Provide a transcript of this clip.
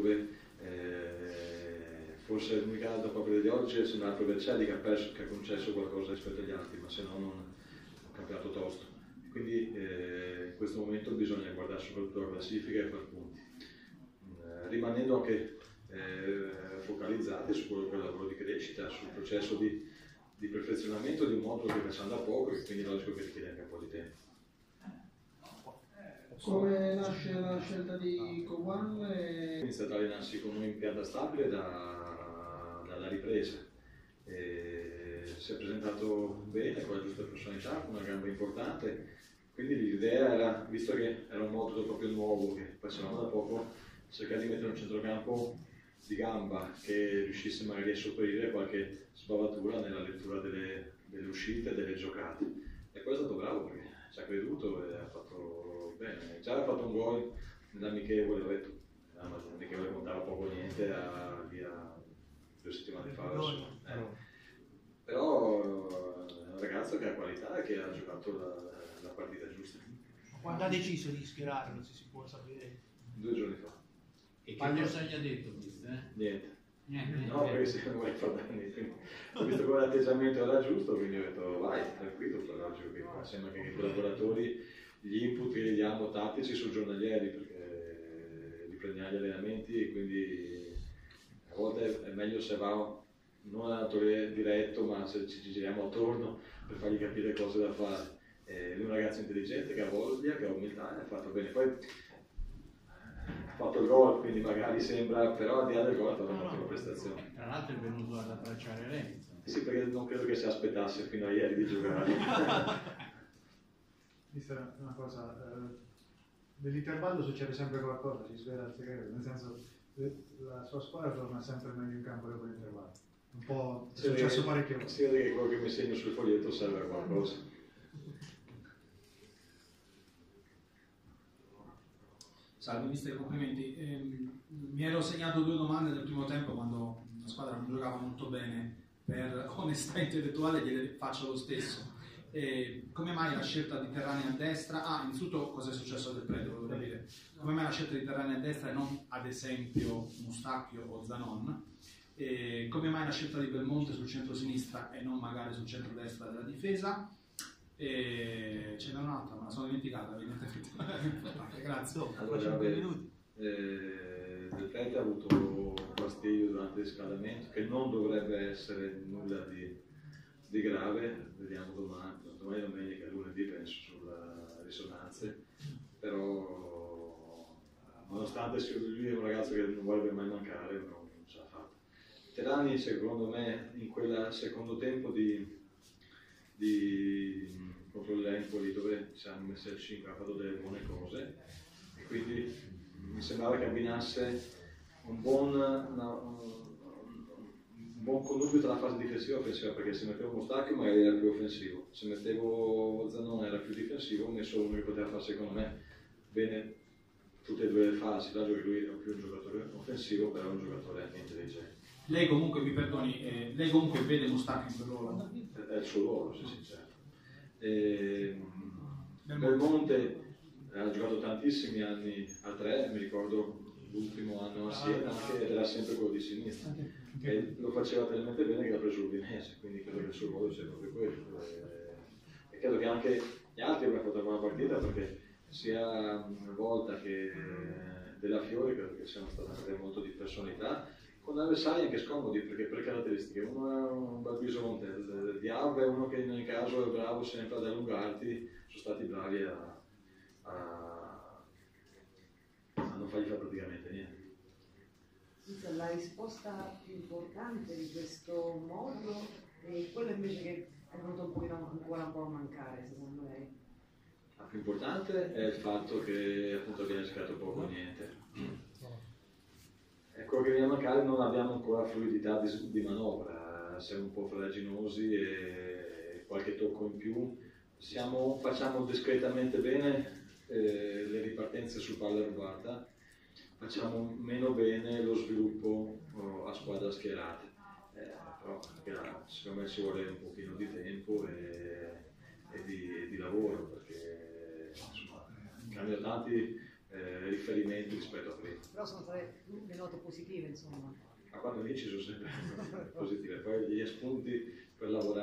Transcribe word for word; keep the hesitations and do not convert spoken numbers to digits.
dove eh, forse l'unica altra proprio di oggi è un altro Vercelli che ha, perso, che ha concesso qualcosa rispetto agli altri, ma se no non un campionato tosto. Quindi eh, in questo momento bisogna guardare soprattutto la classifica e far punti, eh, rimanendo anche eh, focalizzati su quello che è il lavoro di crescita, sul processo di, di perfezionamento di un modulo che facciamo da poco e quindi è logico che richiede anche un po' di tempo. Come nasce la scelta di Cowan? E... Inizia ad allenarsi con noi in pianta stabile da, dalla ripresa. E si è presentato bene, con la giusta personalità, con una gamba importante. Quindi l'idea era, visto che era un modulo proprio nuovo che facevamo da poco, cercare di mettere un centrocampo di gamba che riuscisse magari a sopperire qualche sbavatura nella lettura delle, delle uscite e delle giocate. E poi è stato bravo perché ci ha creduto e ha fatto bene. Già ha fatto un gol nell'amichevole, ho detto, l'amichevole contava poco niente a, via due settimane fa. Eh. Però è un ragazzo che ha qualità e che ha giocato la, la partita giusta. Quando ha deciso di schierarlo, se si può sapere? Due giorni fa. E che Paglio... cosa gli ha detto? Eh? Niente. Niente. No, perché se non vuoi far danni. Ho visto che l'atteggiamento era giusto, quindi ho detto vai, tranquillo, però logico che sembra che i collaboratori gli input che gli diamo tattici sono giornalieri, perché li prendiamo gli allenamenti e quindi a volte è meglio se va non allenatore diretto, ma se ci giriamo attorno per fargli capire cose da fare. Eh, lui è un ragazzo intelligente che ha voglia, che ha umiltà e ha fatto bene. Poi ha fatto il gol, quindi magari sembra, però al di là del gol ha fatto un'ottima prestazione. Tra l'altro è venuto ad abbracciare lei. Sì, perché non credo che si aspettasse fino a ieri di giocare. Mister, una cosa, eh, nell'intervallo succede sempre qualcosa, si svela il segreto, nel senso la sua squadra torna sempre meglio in campo dopo l'intervallo. Un po' è successo parecchio. Si vede che quello che mi segno sul foglietto serve a qualcosa. Salve mister, complimenti. Eh, mi ero segnato due domande nel primo tempo quando la squadra non giocava molto bene, per onestà intellettuale gliele faccio lo stesso. Eh, come mai la scelta di Terrani a destra? Ah, innanzitutto cosa è successo del Preto, volevo dire. Come mai la scelta di Terrani a destra e non ad esempio Mustacchio o Zanon? Eh, come mai la scelta di Belmonte sul centro-sinistra e non magari sul centro-destra della difesa? E ce n'è un'altra, ma la sono dimenticata, evidentemente. Grazie. Allora, vabbè, eh, Del Prete ha avuto fastidio durante il riscaldamento, che non dovrebbe essere nulla di, di grave, vediamo domani, domani è domenica, lunedì penso sulle risonanze, però nonostante lui è un ragazzo che non vorrebbe mai mancare, non, non ce l'ha fatta. Terrani secondo me in quel secondo tempo di di contro l'Empoli dove ci siamo messi al cinque, ha fatto delle buone cose e quindi mi sembrava che abbinasse un buon, una, un, un buon connubio tra la fase difensiva e offensiva, perché se mettevo Mustacchio magari era più offensivo, se mettevo Zanon era più difensivo, ho messo uno che poteva fare secondo me bene tutte e due le fasi, dato che lui è più un giocatore offensivo, però è un giocatore anche intelligente. Lei comunque, mi perdoni, eh, lei comunque vede Mustacchio in quel ruolo? È il suo ruolo, se sincero. E, Belmonte ha giocato tantissimi anni a tre, mi ricordo l'ultimo anno a Siena, ed era sempre quello di sinistra. E lo faceva talmente bene che l'ha preso l'Udinese, quindi credo che il suo ruolo sia proprio quello. E credo che anche gli altri abbiano fatto una buona partita, perché sia Volta che Della Fiore credo che siano state molto di personalità, con avversari anche scomodi, perché per caratteristiche uno è un bel bisonte, Diab è uno che nel caso è bravo sempre ad allungarti, sono stati bravi a, a, a non fargli fare praticamente niente. La risposta più importante di questo modulo è quella invece che è venuto un pochino ancora un po' a mancare, secondo lei? La più importante è il fatto che appunto abbiamo giocato poco o niente. Quello che viene a mancare, non abbiamo ancora fluidità di, di manovra, siamo un po' farraginosi e qualche tocco in più. Siamo, facciamo discretamente bene eh, le ripartenze su palla rubata, facciamo meno bene lo sviluppo oh, a squadra schierata. Eh, però secondo me ci vuole un pochino di tempo e, e, di, e di lavoro, perché insomma, cambiano tanti eh, riferimenti rispetto a prima. Però sono state le note positive, insomma. Ma quando lì ci sono sempre positive, poi gli spunti per lavorare